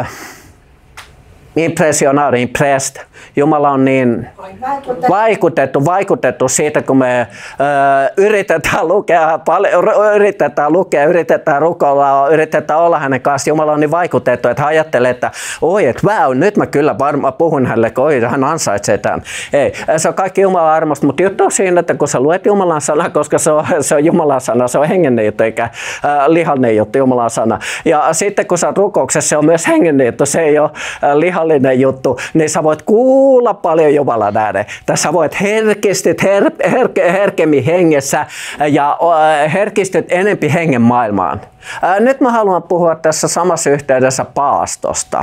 impressionari, impressed. Jumala on niin vaikutettu, vaikutettu, vaikutettu siitä, kun me ö, yritetään lukea, yritetään lukea, yritetään rukoilla, yritetään olla hänen kanssa. Jumala on niin vaikutettu, että hän ajattelee, että oi, että wow, nyt mä kyllä varmaan puhun hänelle, kun oi, hän ansaitsee tämän. Ei, se on kaikki Jumalan armosta, mutta juttu on siinä, että kun sä luet Jumalan sanaa, koska se on, se on Jumalan sana, se on hengellinen juttu, eikä äh, lihallinen juttu, Jumalan sana. Ja sitten kun sä oot rukouksessa, se on myös hengellinen juttu, se ei ole äh, lihallinen juttu, niin sä voit kuulla paljon Jumalan äänen. Tässä voit herkistyt her, her, herkemmin hengessä ja herkistyt enempi hengen maailmaan. Nyt mä haluan puhua tässä samassa yhteydessä paastosta.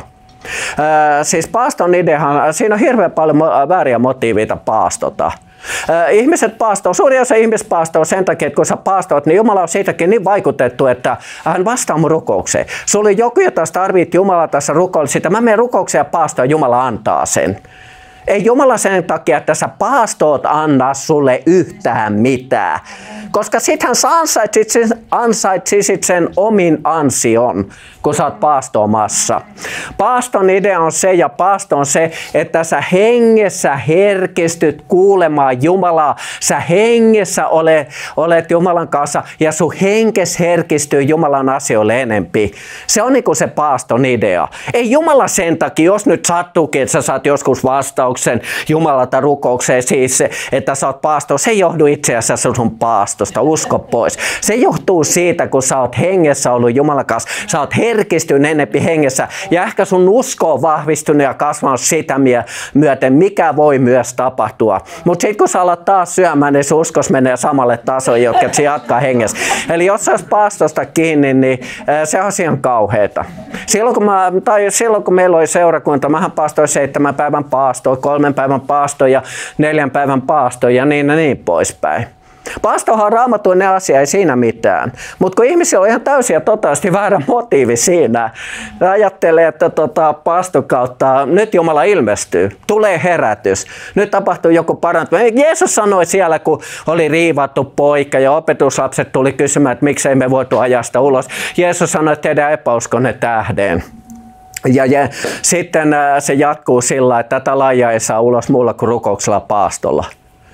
Siis paaston ideahan, siinä on hirveän paljon vääriä motiiveita paastota. Ihmiset paastoo, suurin osa ihmiset paastoo sen takia, että kun sä paastoot, niin Jumala on siitäkin niin vaikutettu, että hän vastaa mun rukoukseen. Sulla on joku, jota tarvitset Jumala tässä rukoilla, sitä mä menen rukoukseen ja paastoon, Jumala antaa sen. Ei Jumala sen takia, että sä paastoot anna sulle yhtään mitään. Koska sittenhän sä ansaitsisit, ansaitsisit sen omin ansion, kun sä oot paastoamassa. Paaston idea on se ja paasto on se, että sä hengessä herkistyt kuulemaan Jumalaa. Sä hengessä olet, olet Jumalan kanssa ja sun henkes herkistyy Jumalan asioille enempi. Se on niin kuin se paaston idea. Ei Jumala sen takia, jos nyt sattuukin, että sä saat joskus vastauksen Jumalalta rukoukseen siis, että sä oot paasto. Se ei johdu itse asiassa sun paastosta, usko pois. Se johtuu siitä, kun sä oot hengessä ollut Jumalan kanssa. Sä oot herkistynyt enempi hengessä ja ehkä sun usko on vahvistunut ja kasvanut sitä myöten, mikä voi myös tapahtua. Mutta sitten kun sä alat taas syömään, niin sun uskos menee samalle tasolle, jotka se jatkaa hengessä. Eli jos sä oot paastosta kiinni, niin se on ihan kauheeta. Silloin kun, mä, tai silloin kun meillä oli seurakunta, mähän paastoin seitsemän päivän paastoa, kolmen päivän paasto ja neljän päivän paasto ja niin ja niin poispäin. Paastohan on raamatuinen asia, ei siinä mitään. Mutta kun ihmisillä on ihan täysin ja totaalisesti väärä motiivi siinä, ajattelee, että tota, paaston kautta nyt Jumala ilmestyy, tulee herätys, nyt tapahtuu joku parantuminen. Jeesus sanoi siellä, kun oli riivattu poika ja opetuslapset tuli kysymään, että miksei me voitu ajaa sitä ulos. Jeesus sanoi, että teidän epäuskonne tähden. Ja, ja sitten äh, se jatkuu sillä, että tätä lajia ei saa ulos muulla kuin rukouksella paastolla.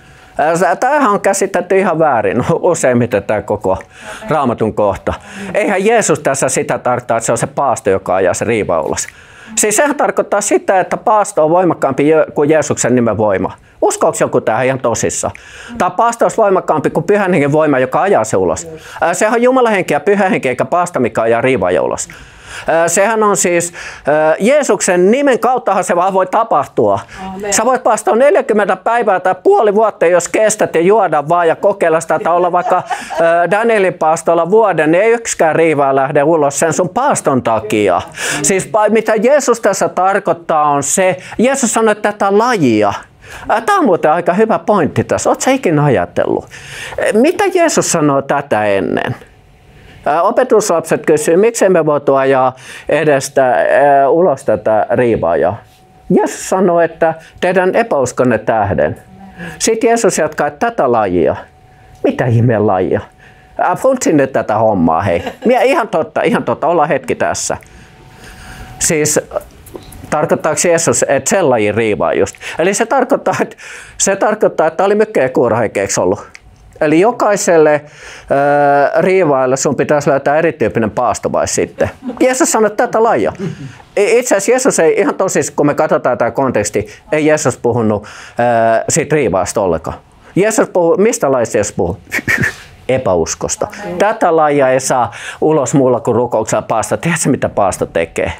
Tämähän on käsitetty ihan väärin, useimmiten tämä koko Raamatun kohta. Eihän Jeesus tässä sitä tarkoita, että se on se paasto, joka ajaa se riiva ulos. Siis sehän tarkoittaa sitä, että paasto on voimakkaampi kuin Jeesuksen nimen voima. Uskoako joku tähän ihan tosissa? Tämä paasto on voimakkaampi kuin pyhän hengen voima, joka ajaa se ulos. Sehän on Jumalan henki ja pyhä henki, eikä paasta, mikä ajaa riivaa ulos. Sehän on siis, Jeesuksen nimen kauttahan se vaan voi tapahtua. Amen. Sä voit paastaa neljäkymmentä päivää tai puoli vuotta, jos kestät ja juoda vaan ja kokeilla sitä, että olla vaikka Danielin paastolla vuoden, niin ei yksikään riivaa lähde ulos sen sun paaston takia. Siis mitä Jeesus tässä tarkoittaa on se, Jeesus sanoi, että tätä lajia. Tämä on muuten aika hyvä pointti tässä. Oletko sä ikinä ajatellut? Mitä Jeesus sanoo tätä ennen? Opetuslapset kysyivät, miksi emme voitu ajaa edestä äh, ulos tätä riivaajaa. Jeesus sanoi, että teidän epäuskonne tähden. Sitten Jeesus jatkaa, että tätä lajia. Mitä ihmeen lajia? Äh, Funtsin nyt tätä hommaa, hei. Mie, ihan totta, ihan totta, ollaan hetki tässä. Siis tarkoittaako Jeesus, että sen lajin riivaa just? Eli se tarkoittaa, että, se tarkoittaa, että oli mykkejä kuurahaikeeksi ollut. Eli jokaiselle äh, riivaajalle sun pitäisi löytää erityyppinen paasto vai sitten. Jeesus sanoi tätä lajia. Itse asiassa Jeesus ei ihan tosissaan, kun me katsotaan tämä konteksti, ei Jeesus puhunut äh, siitä riivaasta ollenkaan. Jeesus puhuu, mistä lajista Jeesus puhuu? epäuskosta. Tätä lajia ei saa ulos muulla kuin rukouksella paasto. Tiedätkö mitä paasto tekee?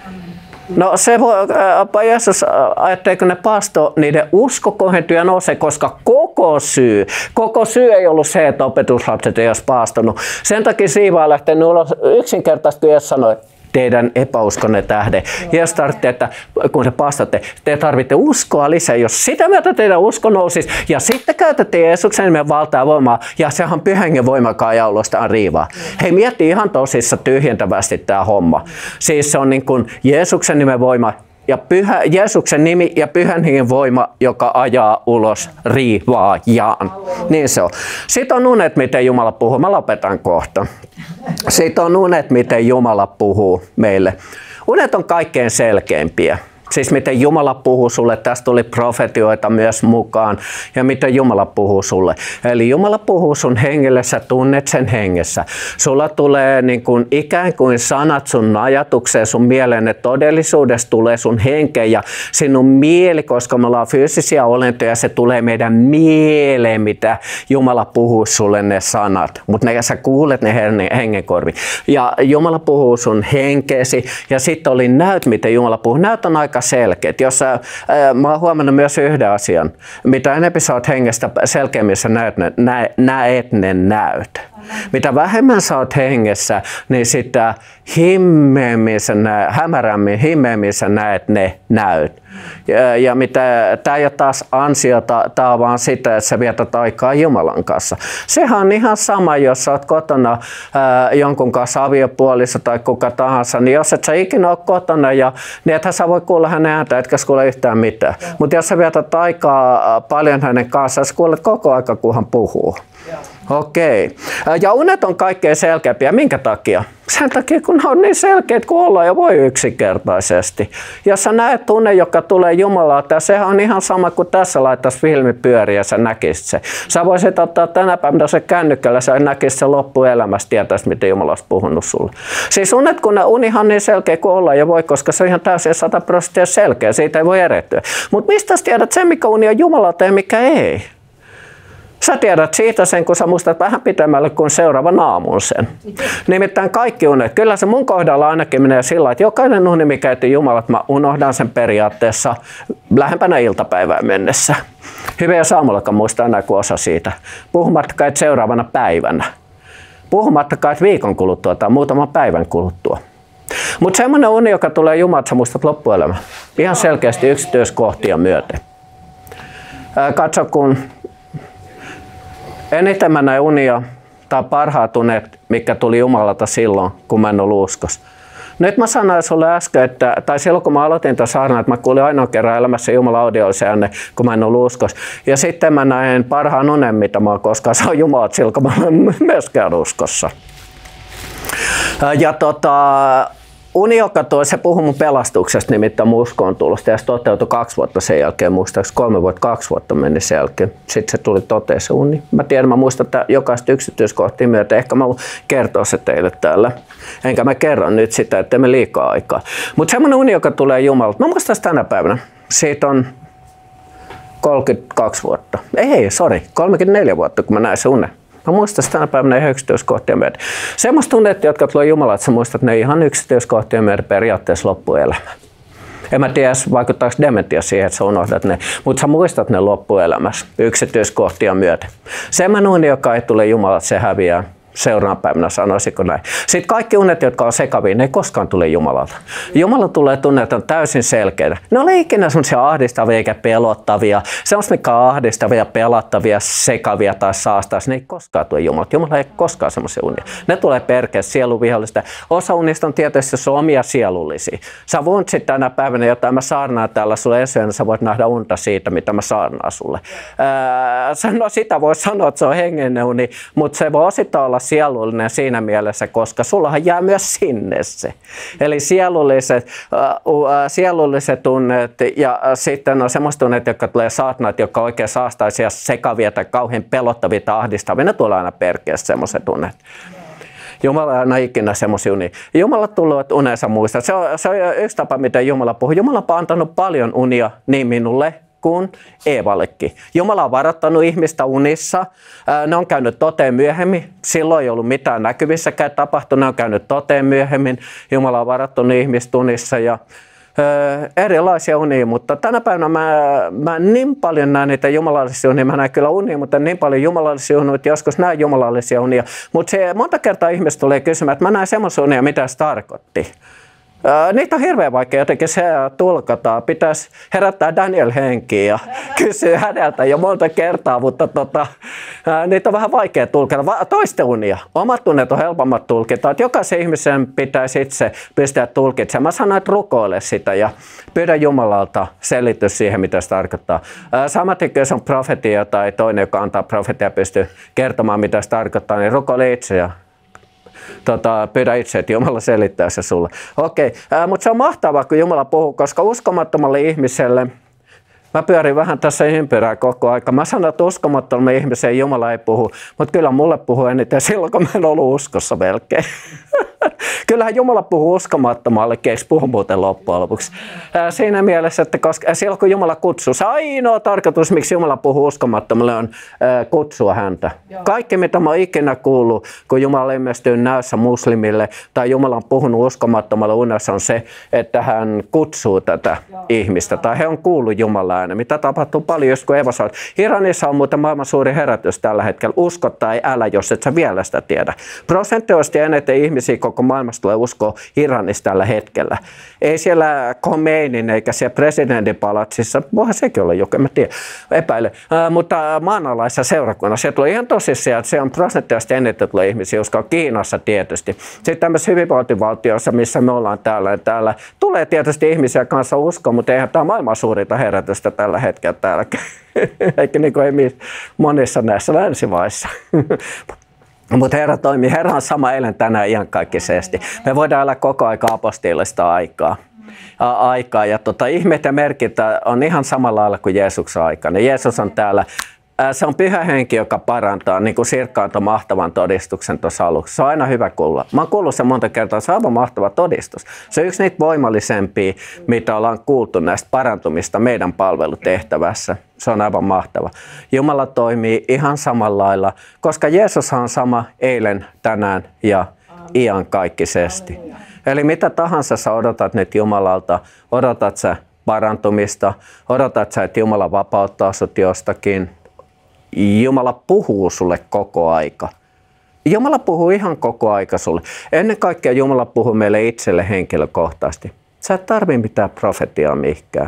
No se voi, Jeesus ajatteliko ne paasto, niiden usko kohentui ja nousee, koska koko syy, koko syy ei ollut se, että opetuslapset ei olisi paastonut. Sen takia siivaa lähtenyt ulos yksinkertaisesti, Jeesus sanoi, teidän epäuskonne tähden. Jeesus tarvitsee, että kun te paastatte, te tarvitte uskoa lisää. Jos sitä myötä teidän usko nousisi ja sitten käytätte Jeesuksen nimen valtaa ja voimaa ja sehän pyhän hengen voimakaa jaulostaan riivaa. Hei, mieti ihan tosissa tyhjentävästi tämä homma. Siis se on niin kuin Jeesuksen nimen voima ja pyhä, Jeesuksen nimi ja pyhän hengen voima, joka ajaa ulos riivaajan. Niin se on. Sitten on unet, miten Jumala puhuu. Mä lopetan kohta. Sitten on unet, miten Jumala puhuu meille. Unet on kaikkein selkeimpiä. Siis miten Jumala puhuu sulle, tästä tuli profetioita myös mukaan, ja miten Jumala puhuu sulle. Eli Jumala puhuu sun hengelle, sä tunnet sen hengessä. Sulla tulee niin kuin ikään kuin sanat sun ajatukseen, sun mieleen, että todellisuudessa tulee sun henkeen ja sinun mieli, koska me ollaan fyysisiä olentoja, se tulee meidän mieleen, mitä Jumala puhuu sulle ne sanat. Mutta sä kuulet ne hengenkorvi. Ja Jumala puhuu sun henkeesi, ja sitten oli näyt, miten Jumala puhuu. Näyt on aika selkeät. Jos ää, mä oon huomannut myös yhden asian. Mitä enemmän sä oot hengestä selkeämmin sä näet ne, nä, näet ne näyt. Mitä vähemmän sä oot hengessä, niin sitä himmeämmin sä näet, hämärämmin, himmeämmin sä näet ne näyt. Ja, ja mitä, tää ei ole taas ansiota, tää on vaan sitä, että sä vietät aikaa Jumalan kanssa. Sehän on ihan sama, jos sä oot kotona ää, jonkun kanssa aviopuolissa tai kuka tahansa, niin jos et sä ikinä ole kotona, ja, niin ethän sä voi kuulla hänen ääntä, etkä sä kuule yhtään mitään. Mutta jos sä vietät aikaa paljon hänen kanssaan, sä kuulet koko aika, kun hän puhuu. Okei. Ja unet on kaikkein selkeämpiä. Minkä takia? Sen takia, kun ne on niin selkeät kuin ollaan ja voi yksinkertaisesti. Jos sä näet tunne, joka tulee Jumalalta, ja sehän on ihan sama kuin tässä laittaisi filmi pyöriä ja sä näkisit se. Sä voisit ottaa tänä päivänä se kännykkällä, sä näkisit se loppuelämässä, tietäisit, miten Jumala olisi puhunut sulle. Siis unet, kun ne unihan niin selkeä kuin ollaan ja voi, koska se on ihan täysin sata prosenttia selkeä, siitä ei voi erehtyä. Mutta mistä sä tiedät se, mikä uni on Jumalalta ja mikä ei? Sä tiedät siitä sen, kun sä muistat vähän pitemmälle kuin seuraavan aamun sen. Nimittäin kaikki unet. Kyllä se mun kohdalla ainakin menee sillä, että jokainen uni, mikä etyy Jumalat, mä unohdan sen periaatteessa lähempänä iltapäivään mennessä. Hyvä, jos aamullakaan muistaa enää kuin osa siitä. Puhumattakaan, että seuraavana päivänä. Puhumattakaan, että viikon kuluttua tai muutaman päivän kuluttua. Mutta semmoinen uni, joka tulee Jumalat, sä muistat loppuelämä. Ihan selkeästi yksityiskohtia myöten. Katso, kun eniten mä näin unia, tai parhaat unet, mikä tuli Jumalalta silloin, kun mä en ollut uskossa. Nyt mä sanoin sulle äsken, että, tai silloin kun mä aloitin tämän saarnan, että mä kuulin ainoa kerran elämässä Jumalan audiollisen äänen, kun mä en ollut uskossa. Ja sitten mä näin parhaan unen, mitä mä oon koskaan saanut Jumalat silloin, kun mä olen myöskään uskossa. Ja tota, uni, joka toi, se puhui mun pelastuksesta, nimittäin mun uskoon tulosta, ja se toteutui kaksi vuotta sen jälkeen, muistaakseni kolme vuotta, kaksi vuotta meni sen jälkeen. Sitten se tuli toteen se uni. Mä tiedän, mä muistan että jokaista yksityiskohtia myötä, ehkä mä kerton se teille täällä. Enkä mä kerron nyt sitä, ettei me liikaa aikaa. Mutta semmoinen uni, joka tulee Jumalalta, mä muistan tänä päivänä, siitä on kolmekymmentäkaksi vuotta. Ei, sori, kolmekymmentäneljä vuotta, kun mä näin se unen. Mä muistan tänä päivänä ihan yksityiskohtia myötä. Semmoista tunnet, jotka tulee Jumalalta, että sä muistat ne ihan yksityiskohtia myötä periaatteessa loppuelämä. En mä tiedä, vaikuttaako dementia siihen, että sä unohdat ne, mutta sä muistat ne loppuelämässä yksityiskohtia myötä. Semmoinen uni, joka ei tule Jumalalta, se häviää. Seuraavana päivänä sanoisiko näin. Sitten kaikki unet, jotka on sekavia, ne ei koskaan tule Jumalalta. Jumala tulee tunne, että on täysin selkeitä. Ne on ikinä semmoisia ahdistavia eikä pelottavia. Semmoista, mikä on ahdistavia, pelottavia, sekavia tai saastaisia, ne ei koskaan tule Jumalalta. Jumala ei koskaan semmoisia unia. Ne tulee perkeästi sieluvihollista. Osa unista on tietysti se omia sielullisia. Sä voit sitten tänä päivänä, jotain mä saarnaan täällä sulle esiin, sä voit nähdä unta siitä, mitä mä saarnaan sulle. Ää, no sitä voi sanoa, että se on hengellinen uni, mutta se voi osittain olla sielullinen siinä mielessä, koska sullahan jää myös sinne se. Eli sielulliset, äh, sielulliset tunnet ja sitten on semmoiset tunnet, jotka tulee saatnat, jotka oikein saastaisia, sekavia tai kauhean pelottavia tai ahdistavia. Ne tulee aina perkeästi semmoiset tunnet. Jumala ei aina ikinä semmoisia unia. Jumala tulee unensa muistaa. Se on, se on yksi tapa, miten Jumala puhuu. Jumala on antanut paljon unia niin minulle kuin Eevallekin. Jumala on varoittanut ihmistä unissa. Ne on käynyt toteen myöhemmin. Silloin ei ollut mitään näkyvissäkään tapahtunut. Ne on käynyt toteen myöhemmin. Jumala on varoittanut ihmistä unissa ja Öö, erilaisia unia, mutta tänä päivänä mä, mä niin paljon näen niitä jumalallisia unia, mä näen kyllä unia, mutta niin paljon jumalallisia unia, että joskus näen jumalallisia unia, mutta se monta kertaa ihmiset tulee kysymään, että mä näen semmoisia unia, mitä se tarkoitti. Öö, niitä on hirveän vaikea jotenkin se tulkata. Pitäisi herättää Daniel henkiin ja kysyä häneltä jo monta kertaa, mutta tota, öö, niitä on vähän vaikea tulkita. Toisten unia. Omat unet on helpommat tulkita. Että jokaisen ihmisen pitäisi itse pystyä tulkitsemaan. Mä sanoin, että rukoile sitä ja pyydä Jumalalta selitys siihen, mitä se tarkoittaa. Öö, samaten jos on profetia tai toinen, joka antaa profetia, pystyy kertomaan, mitä se tarkoittaa, niin rukoile itse ja Tota, pyydä itse, että Jumala selittää se sulle. Okei, ää, mutta se on mahtavaa, kun Jumala puhuu, koska uskomattomalle ihmiselle, mä pyörin vähän tässä ympyrää koko aika. Mä sanon, että uskomattomalle ihmiselle Jumala ei puhu, mutta kyllä mulle puhuu eniten silloin, kun mä en ollut uskossa melkein. Kyllähän Jumala puhuu uskomattomallekin, eikö puhu muuten loppujen lopuksi. Ää, siinä mielessä, että koska, silloin kun Jumala kutsuu, se ainoa tarkoitus, miksi Jumala puhuu uskomattomalle, on ää, kutsua häntä. Joo. Kaikki, mitä mä oon ikinä kuullut, kun Jumala ilmestyy näössä muslimille, tai Jumala on puhunut uskomattomalle unessa, on se, että hän kutsuu tätä Joo. ihmistä, tai he on kuullut Jumalan äänen. Mitä tapahtuu paljon, jos kun Eeva sanoo, Iranissa on muuten maailman suuri herätys tällä hetkellä. Usko tai älä, jos et sä vielä sitä tiedä. Prosenttioisesti eniten ihmisiä koko maailmasta tulee uskoa Iranissa tällä hetkellä. Ei siellä Khomeinin eikä siellä presidentin palatsissa, voihan sekin olla joku, mä tiedän, epäile. Äh, mutta maanalaisessa seurakunnassa se tulee ihan tosissaan, että se on prosenttioisesti eniten tulee ihmisiä uskoa Kiinassa tietysti. Sitten tämmöisessä hyvinvointivaltiossa, missä me ollaan täällä, ja täällä tulee tietysti ihmisiä kanssa uskoa, mutta eihän tämä maailman suurinta herätystä tällä hetkellä täälläkään. Eikä niin kuin ei monissa näissä länsimaissa. Mutta Herra toimii. Herra on sama eilen tänään iankaikkisesti. Me voidaan olla koko aika apostillista aikaa. aikaa. Ja tota, ihmeet ja merkit on ihan samalla lailla kuin Jeesuksen aikana. Jeesus on täällä. Se on pyhä henki, joka parantaa, niin kuin Sirkka antoi mahtavan todistuksen tuossa aluksi. Se on aina hyvä kuulla. Mä oon kuullut sen monta kertaa, se on aivan mahtava todistus. Se on yksi niitä voimallisempia, mitä ollaan kuultu näistä parantumista meidän palvelutehtävässä. Se on aivan mahtava. Jumala toimii ihan samalla lailla, koska Jeesus on sama eilen, tänään ja iankaikkisesti. Eli mitä tahansa sä odotat nyt Jumalalta, odotat sä parantumista, odotat sä, että Jumala vapauttaa sut jostakin. Jumala puhuu sulle koko aika. Jumala puhuu ihan koko aika sulle. Ennen kaikkea Jumala puhuu meille itselle henkilökohtaisesti. Sä et tarvitse mitään profetiaa mihinkään.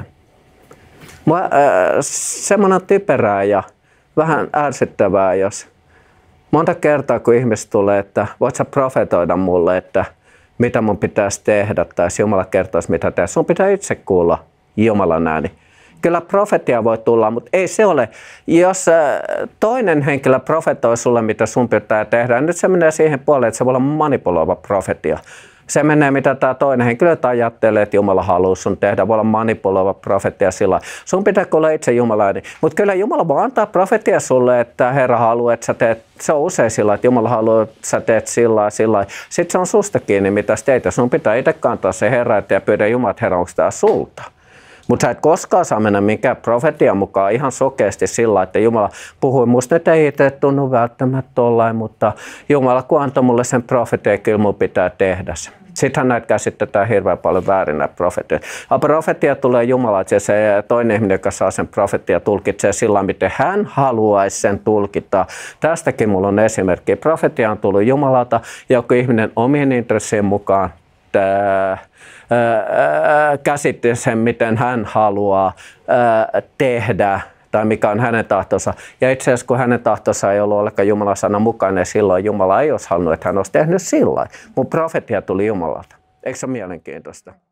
Mua, äh, semmoinen typerää ja vähän ärsyttävää, jos monta kertaa kun ihmiset tulee, että voit sä profetoida mulle, että mitä mun pitäisi tehdä, tai Jumala kertoisi mitä tehdä. Sun pitää itse kuulla Jumalan ääni. Kyllä profetia voi tulla, mutta ei se ole. Jos toinen henkilö profetoi sulle, mitä sun pitää tehdä, niin nyt se menee siihen puoleen, että se voi olla manipuloiva profetia. Se menee, mitä tämä toinen henkilö ajattelee, että Jumala haluaa sun tehdä. Voi olla manipuloiva profetia sillä. Sun pitää kuulla itse Jumalaa. Mutta kyllä Jumala voi antaa profetia sulle, että Herra haluaa, että sä teet. Se on usein sillä, että Jumala haluaa, että sä teet sillä sillä. Sitten se on susta kiinni, mitä sä teet. Sun pitää itse kantaa se Herra ja pyydä Jumala, että Herra, onko tämä sulta? Mutta sä et koskaan saa mennä minkään profetian mukaan ihan sokeasti sillä, että Jumala puhui. Musta nyt ei itse tunnu välttämättä tollain, mutta Jumala kun antoi mulle sen profetian, kyllä mun pitää tehdä se. Sittenhän näitä käsitetään hirveän paljon väärin näitä profetioita. Profetia tulee Jumalalta ja se toinen ihminen, joka saa sen profetia, tulkitsee sillä, miten hän haluaisi sen tulkita. Tästäkin mulla on esimerkki. Profetia on tullut Jumalalta, joku ihminen omien intressien mukaan Tää, ää, käsitti sen, miten hän haluaa ää, tehdä tai mikä on hänen tahtonsa. Ja itse asiassa, kun hänen tahtonsa ei ollut ollenkaan Jumalan sanan mukainen, silloin Jumala ei olisi halunnut, että hän olisi tehnyt sillä lailla. Mun profetia tuli Jumalalta. Eikö se ole mielenkiintoista?